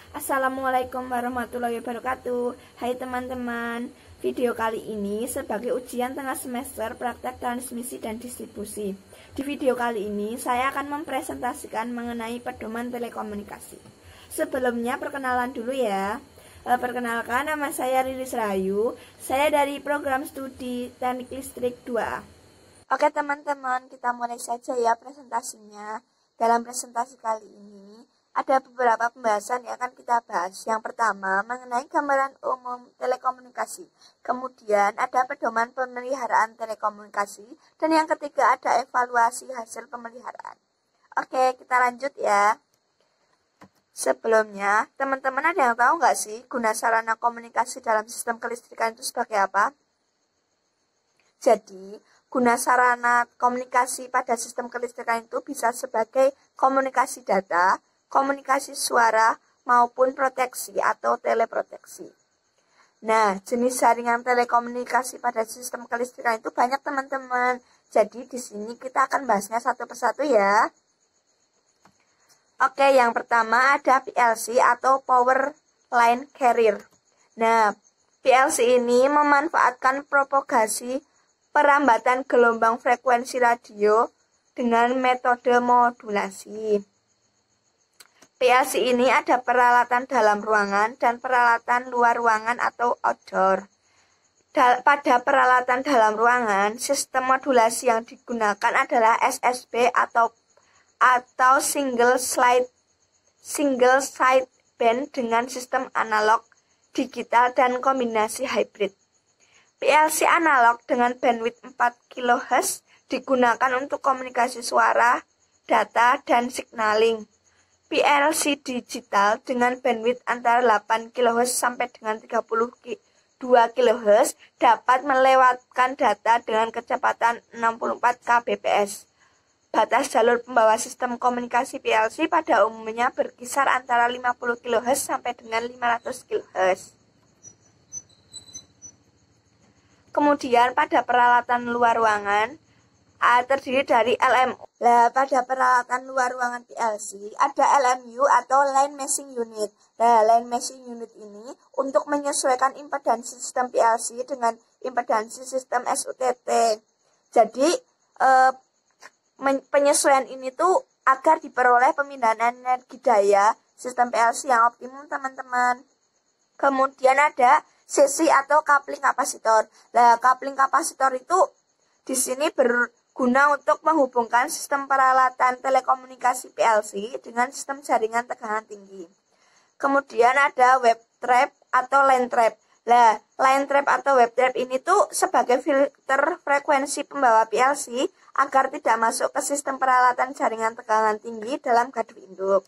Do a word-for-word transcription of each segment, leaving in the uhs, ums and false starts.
Assalamualaikum warahmatullahi wabarakatuh. Hai teman-teman, video kali ini sebagai ujian tengah semester praktek transmisi dan distribusi. Di video kali ini saya akan mempresentasikan mengenai pedoman telekomunikasi. Sebelumnya perkenalan dulu ya. E, perkenalkan, nama saya Rilis Rahayu. Saya dari program studi Teknik Listrik dua A. Oke teman-teman, kita mulai saja ya presentasinya. Dalam presentasi kali ini ada beberapa pembahasan yang akan kita bahas. Yang pertama, mengenai gambaran umum telekomunikasi. Kemudian ada pedoman pemeliharaan telekomunikasi. Dan yang ketiga ada evaluasi hasil pemeliharaan. Oke, kita lanjut ya. Sebelumnya, teman-teman ada yang tahu nggak sih guna sarana komunikasi dalam sistem kelistrikan itu sebagai apa? Jadi, guna sarana komunikasi pada sistem kelistrikan itu bisa sebagai komunikasi data, komunikasi suara, maupun proteksi atau teleproteksi. Nah, jenis jaringan telekomunikasi pada sistem kelistrikan itu banyak teman-teman. Jadi di sini kita akan bahasnya satu persatu ya. Oke, yang pertama ada P L C atau Power Line Carrier. Nah, P L C ini memanfaatkan propagasi perambatan gelombang frekuensi radio dengan metode modulasi. P L C ini ada peralatan dalam ruangan dan peralatan luar ruangan atau outdoor. Dal- pada peralatan dalam ruangan, sistem modulasi yang digunakan adalah S S B atau atau single slide single side band dengan sistem analog, digital dan kombinasi hybrid. P L C analog dengan bandwidth empat kilohertz digunakan untuk komunikasi suara, data dan signaling. P L C digital dengan bandwidth antara delapan kilohertz sampai dengan tiga puluh dua kilohertz dapat melewatkan data dengan kecepatan enam puluh empat kilobits per detik. Batas jalur pembawa sistem komunikasi P L C pada umumnya berkisar antara lima puluh kilohertz sampai dengan lima ratus kilohertz. Kemudian pada peralatan luar ruangan A terdiri dari L M U. Nah, pada peralatan luar ruangan P L C ada L M U atau Line Matching Unit. Nah, Line Matching Unit ini untuk menyesuaikan impedansi sistem P L C dengan impedansi sistem S U T T. Jadi, eh, penyesuaian ini tuh agar diperoleh pemindahan energi daya sistem P L C yang optimum, teman-teman. Kemudian ada C C atau coupling kapasitor. Nah, coupling kapasitor itu di sini berguna untuk menghubungkan sistem peralatan telekomunikasi P L C dengan sistem jaringan tegangan tinggi. Kemudian ada web trap atau line trap. Nah, line trap atau web trap ini tuh sebagai filter frekuensi pembawa P L C agar tidak masuk ke sistem peralatan jaringan tegangan tinggi dalam gardu induk.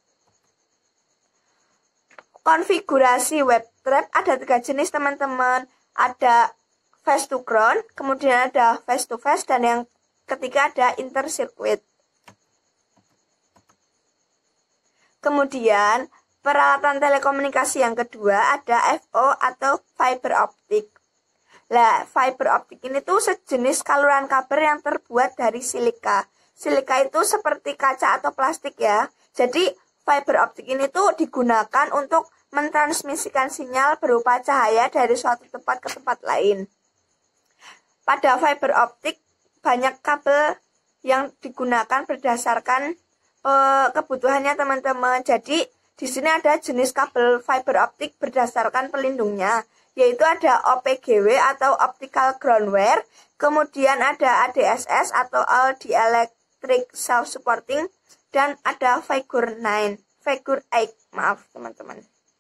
Konfigurasi web trap ada tiga jenis, teman-teman. Ada face to ground, kemudian ada face to face, dan yang ketiga ada intercircuit. Kemudian peralatan telekomunikasi yang kedua ada F O atau fiber optic. Nah, fiber optic ini tuh sejenis saluran kabel yang terbuat dari silika. Silika itu seperti kaca atau plastik ya. Jadi fiber optic ini tuh digunakan untuk mentransmisikan sinyal berupa cahaya dari suatu tempat ke tempat lain. Pada fiber optik, banyak kabel yang digunakan berdasarkan e, kebutuhannya, teman-teman. Jadi, di sini ada jenis kabel fiber optik berdasarkan pelindungnya, yaitu ada O P G W atau Optical Ground Wire, kemudian ada A D S S atau All Dielectric Self Supporting, dan ada Figure nine, Figure eight, maaf teman-teman.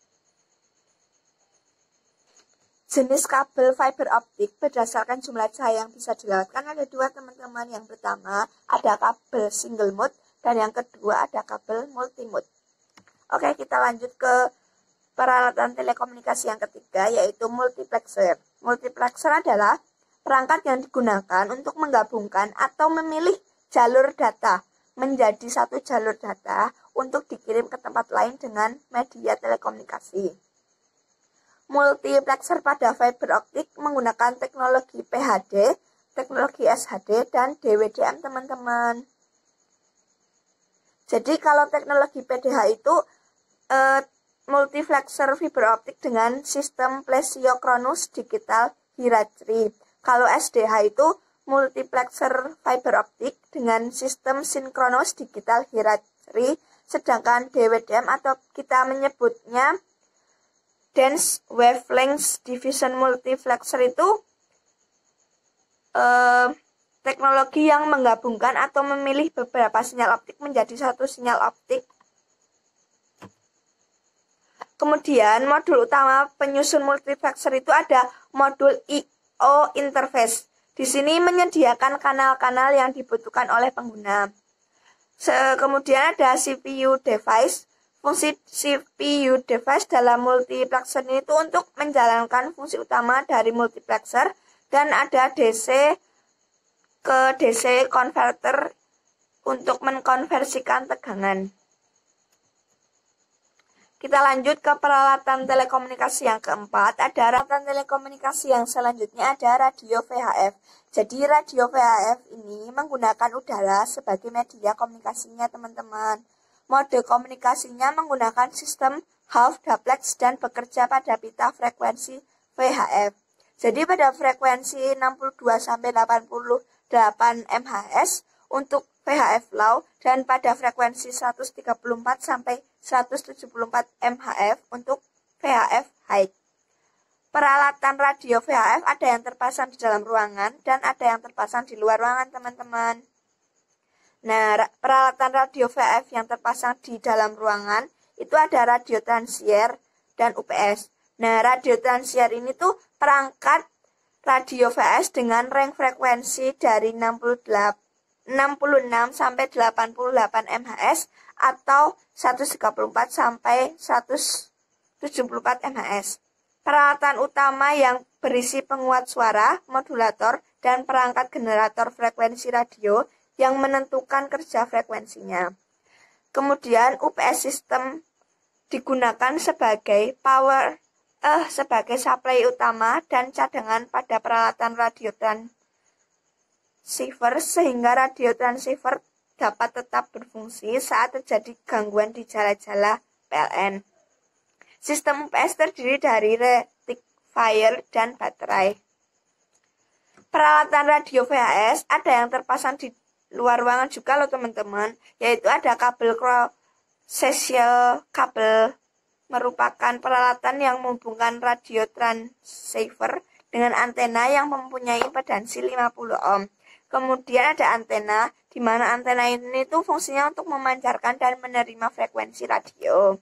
Jenis kabel fiber optik berdasarkan jumlah cahaya yang bisa dilewatkan ada dua, teman-teman. Yang pertama ada kabel single mode dan yang kedua ada kabel multi mode. Oke, kita lanjut ke peralatan telekomunikasi yang ketiga, yaitu multiplexer. Multiplexer adalah perangkat yang digunakan untuk menggabungkan atau memilih jalur data menjadi satu jalur data untuk dikirim ke tempat lain dengan media telekomunikasi. Multiplexer pada fiber optik menggunakan teknologi P H D, teknologi S H D, dan D W D M, teman-teman. Jadi kalau teknologi P D H itu eh, multiplexer fiber optik dengan sistem plesiosynchronous digital hierarchy. Kalau S D H itu multiplexer fiber optik dengan sistem synchronous digital hierarchy, sedangkan D W D M atau kita menyebutnya dense wavelength division multiplexer itu eh, teknologi yang menggabungkan atau memilih beberapa sinyal optik menjadi satu sinyal optik. Kemudian modul utama penyusun multiplexer itu ada modul I O interface. Di sini menyediakan kanal-kanal yang dibutuhkan oleh pengguna. Kemudian ada C P U device. Fungsi C P U device dalam multiplexer ini itu untuk menjalankan fungsi utama dari multiplexer, dan ada D C ke D C converter untuk mengkonversikan tegangan. Kita lanjut ke peralatan telekomunikasi yang keempat. Ada peralatan telekomunikasi yang selanjutnya ada radio V H F. Jadi radio V H F ini menggunakan udara sebagai media komunikasinya teman-teman. Mode komunikasinya menggunakan sistem half duplex dan bekerja pada pita frekuensi V H F. Jadi pada frekuensi enam puluh dua sampai delapan puluh delapan megahertz untuk V H F low dan pada frekuensi seratus tiga puluh empat sampai seratus tujuh puluh empat megahertz untuk V H F high. Peralatan radio V H F ada yang terpasang di dalam ruangan dan ada yang terpasang di luar ruangan, teman-teman. Nah, peralatan radio V H F yang terpasang di dalam ruangan itu ada radio transier dan U P S. Nah, radio transier ini tuh perangkat radio V H F dengan range frekuensi dari enam puluh delapan enam puluh enam sampai delapan puluh delapan megahertz atau seratus tiga puluh empat sampai seratus tujuh puluh empat megahertz. Peralatan utama yang berisi penguat suara, modulator, dan perangkat generator frekuensi radio yang menentukan kerja frekuensinya. Kemudian U P S system digunakan sebagai power eh sebagai supply utama dan cadangan pada peralatan radio transceiver sehingga radio transceiver dapat tetap berfungsi saat terjadi gangguan di jala-jala P L N. Sistem U P S terdiri dari rectifier dan baterai. Peralatan radio V H S ada yang terpasang di luar ruangan juga loh teman-teman, yaitu ada kabel cross-sectional kabel merupakan peralatan yang menghubungkan radio transceiver dengan antena yang mempunyai impedansi lima puluh ohm. Kemudian ada antena, di mana antena ini tuh fungsinya untuk memancarkan dan menerima frekuensi radio.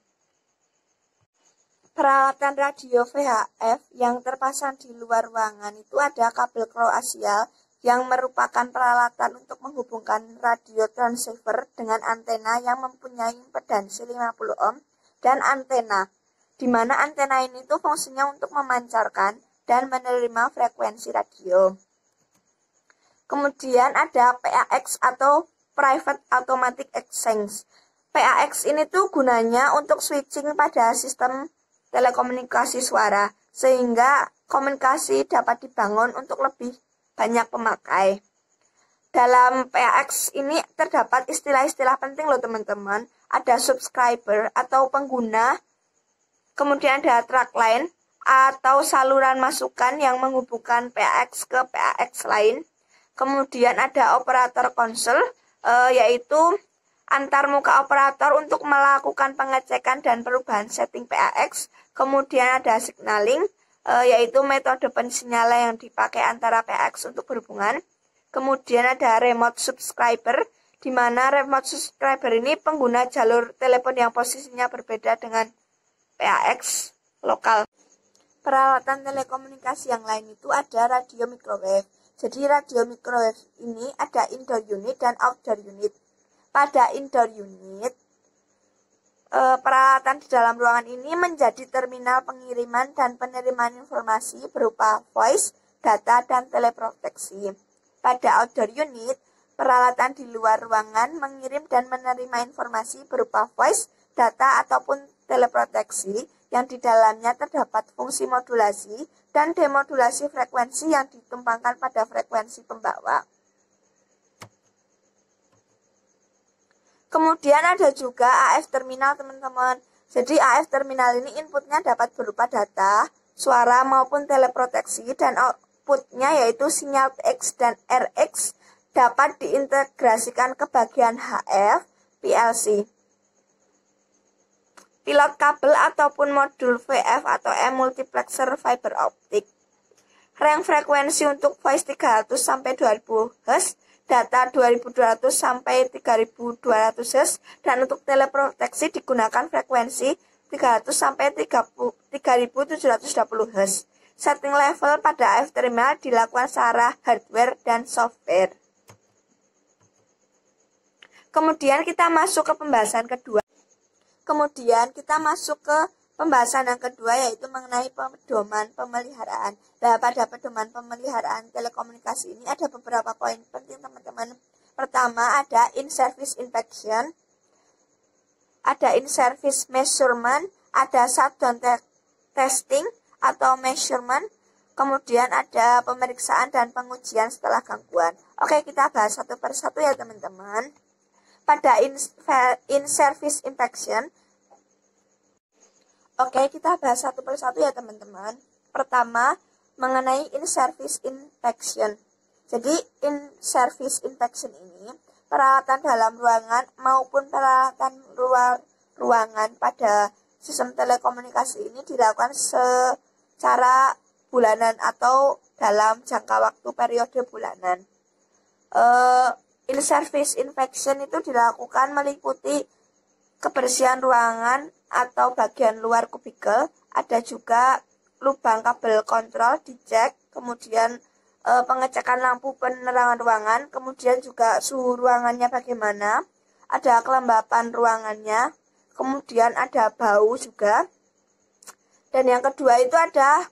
Peralatan radio V H F yang terpasang di luar ruangan itu ada kabel koaksial yang merupakan peralatan untuk menghubungkan radio transceiver dengan antena yang mempunyai impedansi lima puluh ohm dan antena, di mana antena ini tuh fungsinya untuk memancarkan dan menerima frekuensi radio. Kemudian ada P A X atau Private Automatic Exchange. P A X ini tuh gunanya untuk switching pada sistem telekomunikasi suara, sehingga komunikasi dapat dibangun untuk lebih banyak pemakai. Dalam P A X ini terdapat istilah-istilah penting loh teman-teman. Ada subscriber atau pengguna, kemudian ada track line atau saluran masukan yang menghubungkan P A X ke P A X lain. Kemudian ada operator konsol, e, yaitu antar muka operator untuk melakukan pengecekan dan perubahan setting P A X. Kemudian ada signaling, e, yaitu metode pensinyala yang dipakai antara P A X untuk berhubungan. Kemudian ada remote subscriber, di mana remote subscriber ini pengguna jalur telepon yang posisinya berbeda dengan P A X lokal. Peralatan telekomunikasi yang lain itu ada radio microwave. Jadi radio microwave ini ada indoor unit dan outdoor unit. Pada indoor unit, e, peralatan di dalam ruangan ini menjadi terminal pengiriman dan penerimaan informasi berupa voice, data, dan teleproteksi. Pada outdoor unit, peralatan di luar ruangan mengirim dan menerima informasi berupa voice, data, ataupun teleproteksi yang di dalamnya terdapat fungsi modulasi dan demodulasi frekuensi yang ditumpangkan pada frekuensi pembawa. Kemudian ada juga A F terminal teman-teman. Jadi A F terminal ini inputnya dapat berupa data, suara maupun teleproteksi, dan outputnya yaitu sinyal X dan R X dapat diintegrasikan ke bagian H F P L C. Pilot kabel ataupun modul V F atau M multiplexer fiber optik. Range frekuensi untuk voice tiga ratus sampai dua ribu hertz, data dua ribu dua ratus sampai tiga ribu dua ratus hertz, dan untuk teleproteksi digunakan frekuensi tiga ratus sampai tiga ribu tujuh ratus dua puluh hertz. Setting level pada A F terminal dilakukan secara hardware dan software. Kemudian kita masuk ke pembahasan kedua. Kemudian kita masuk ke pembahasan yang kedua, yaitu mengenai pedoman pemeliharaan. Nah, pada pedoman pemeliharaan telekomunikasi ini ada beberapa poin penting, teman-teman. Pertama, ada in-service inspection, ada in-service measurement, ada shutdown te testing atau measurement, kemudian ada pemeriksaan dan pengujian setelah gangguan. Oke, kita bahas satu persatu ya, teman-teman. Pada in-service inspection, oke, kita bahas satu persatu ya, teman-teman. Pertama, mengenai in-service inspection. Jadi, in-service inspection ini peralatan dalam ruangan maupun peralatan luar ruangan pada sistem telekomunikasi ini dilakukan secara bulanan atau dalam jangka waktu periode bulanan. Uh, In-service inspection itu dilakukan meliputi kebersihan ruangan atau bagian luar kubikel, ada juga lubang kabel kontrol dicek, kemudian e, pengecekan lampu penerangan ruangan, kemudian juga suhu ruangannya bagaimana, ada kelembapan ruangannya, kemudian ada bau juga. Dan yang kedua itu ada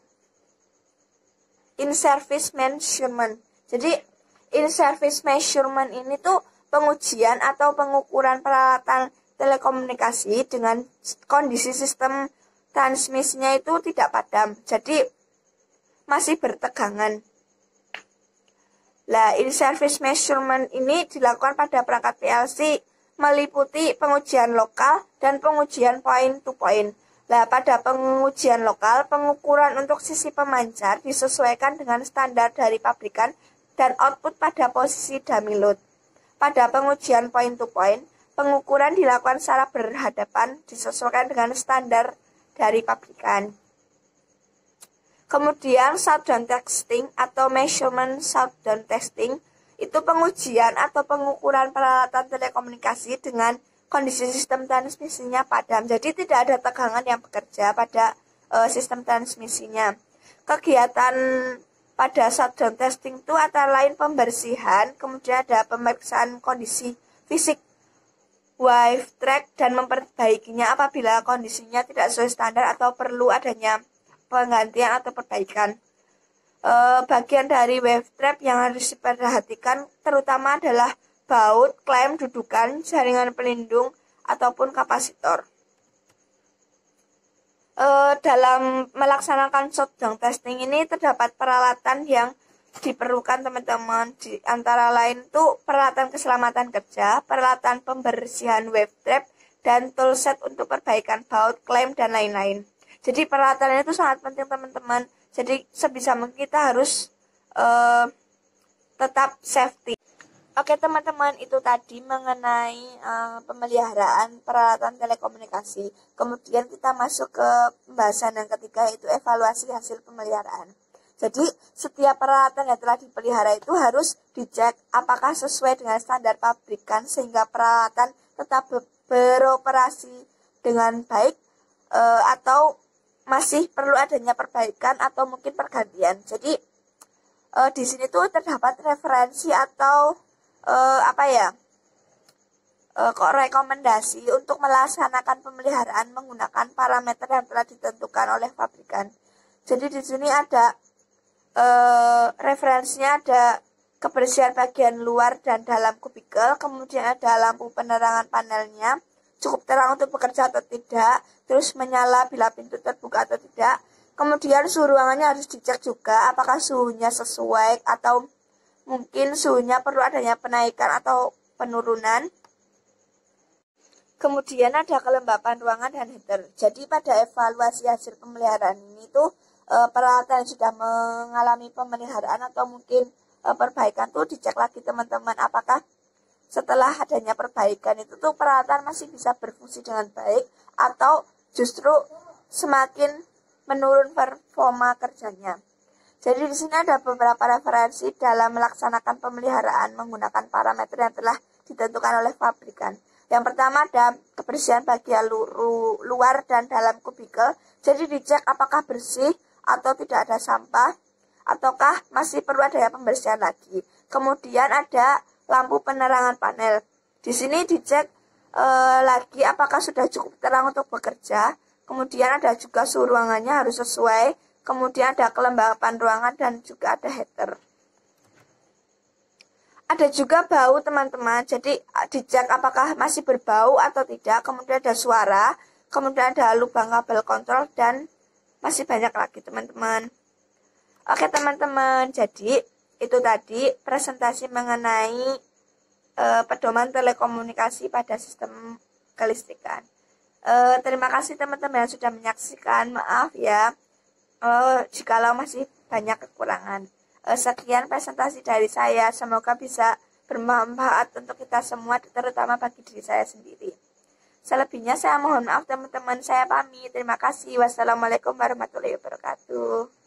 in-service measurement. Jadi in-service measurement ini tuh pengujian atau pengukuran peralatan telekomunikasi dengan kondisi sistem transmisinya itu tidak padam, jadi masih bertegangan. Nah, in-service measurement ini dilakukan pada perangkat P L C, meliputi pengujian lokal dan pengujian point to point. Nah, pada pengujian lokal, pengukuran untuk sisi pemancar disesuaikan dengan standar dari pabrikan dan output pada posisi dummy load. Pada pengujian point to point, pengukuran dilakukan secara berhadapan disesuaikan dengan standar dari pabrikan. Kemudian shutdown testing atau measurement shutdown testing itu pengujian atau pengukuran peralatan telekomunikasi dengan kondisi sistem transmisinya padam. Jadi tidak ada tegangan yang bekerja pada uh, sistem transmisinya. Kegiatan pada shutdown testing itu antara lain pembersihan, kemudian ada pemeriksaan kondisi fisik wave track dan memperbaikinya apabila kondisinya tidak sesuai standar atau perlu adanya penggantian atau perbaikan. E, bagian dari wave trap yang harus diperhatikan terutama adalah baut, klem, dudukan, jaringan pelindung ataupun kapasitor. E, dalam melaksanakan shutdown testing ini terdapat peralatan yang diperlukan teman-teman, di antara lain tuh peralatan keselamatan kerja, peralatan pembersihan wave trap, dan toolset untuk perbaikan baut, klem, dan lain-lain. Jadi peralatan itu sangat penting teman-teman. Jadi sebisa mungkin kita harus e, tetap safety. Oke teman-teman, itu tadi mengenai uh, pemeliharaan peralatan telekomunikasi. Kemudian kita masuk ke pembahasan yang ketiga, yaitu evaluasi hasil pemeliharaan. Jadi setiap peralatan yang telah dipelihara itu harus dicek apakah sesuai dengan standar pabrikan sehingga peralatan tetap beroperasi dengan baik uh, atau masih perlu adanya perbaikan atau mungkin pergantian. Jadi uh, di sini tuh terdapat referensi atau Uh, apa ya uh, kok rekomendasi untuk melaksanakan pemeliharaan menggunakan parameter yang telah ditentukan oleh pabrikan. Jadi di sini ada uh, referensinya, ada kebersihan bagian luar dan dalam kubikel, kemudian ada lampu penerangan panelnya cukup terang untuk bekerja atau tidak, terus menyala bila pintu terbuka atau tidak. Kemudian suhu ruangannya harus dicek juga apakah suhunya sesuai atau mungkin suhunya perlu adanya penaikan atau penurunan. Kemudian ada kelembapan ruangan dan heater. Jadi pada evaluasi hasil pemeliharaan ini tuh e, peralatan yang sudah mengalami pemeliharaan atau mungkin e, perbaikan tuh dicek lagi teman-teman, apakah setelah adanya perbaikan itu tuh peralatan masih bisa berfungsi dengan baik atau justru semakin menurun performa kerjanya. Jadi di sini ada beberapa referensi dalam melaksanakan pemeliharaan menggunakan parameter yang telah ditentukan oleh pabrikan. Yang pertama ada kebersihan bagian luar dan dalam kubikel. Jadi dicek apakah bersih atau tidak ada sampah, ataukah masih perlu adanya pembersihan lagi. Kemudian ada lampu penerangan panel. Di sini dicek e, lagi apakah sudah cukup terang untuk bekerja. Kemudian ada juga suhu ruangannya harus sesuai. Kemudian ada kelembapan ruangan dan juga ada heater. Ada juga bau teman-teman, jadi dicek apakah masih berbau atau tidak. Kemudian ada suara, kemudian ada lubang kabel kontrol, dan masih banyak lagi teman-teman. Oke teman-teman, jadi itu tadi presentasi mengenai e, pedoman telekomunikasi pada sistem kelistrikan. E, terima kasih teman-teman yang sudah menyaksikan. Maaf ya e, jikalau masih banyak kekurangan. Sekian presentasi dari saya, semoga bisa bermanfaat untuk kita semua, terutama bagi diri saya sendiri. Selebihnya saya mohon maaf teman-teman, saya pamit. Terima kasih. Wassalamualaikum warahmatullahi wabarakatuh.